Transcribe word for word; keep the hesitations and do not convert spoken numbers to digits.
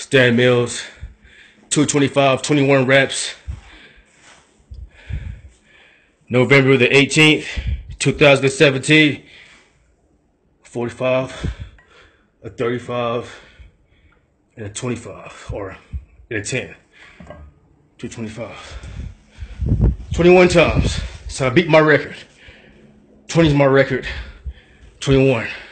Stan Mills, two twenty-five, twenty-one reps. November the eighteenth, two thousand seventeen, forty-five, a thirty-five, and a twenty-five, or and a ten. two twenty-five. twenty-one times. So I beat my record. twenty is my record. twenty-one.